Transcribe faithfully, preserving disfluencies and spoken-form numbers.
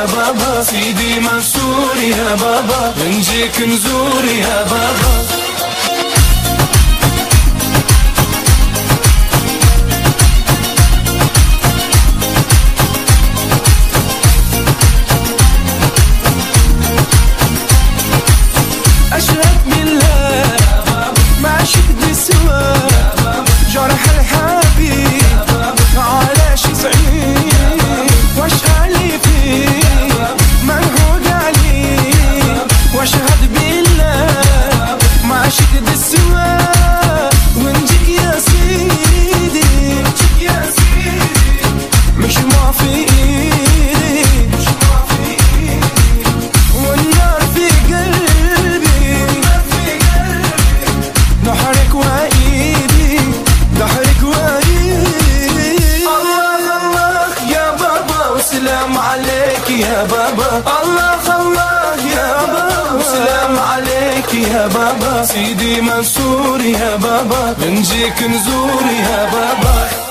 يا بابا، سيدي منصور يا بابا، بنجيك نزور يا بابا. أشهد بالله ما عشت سوا جرح الحبيب على شي صعيب، واشقى لي فيه منهود عليه. واشهد بالله ما عشت سوا ونجيك يا سيدي، نجيك يا سيدي مش ما في ايدي، مش ما في ايدي والنار في قلبي، ضحرك وايدي، ضحرك وايدي. الله الله يا بابا وسلام عليك يا بابا، الله الله يا بابا وسلام عليك يا بابا، سيدي منصور يا بابا، بنجيك نزور يا بابا.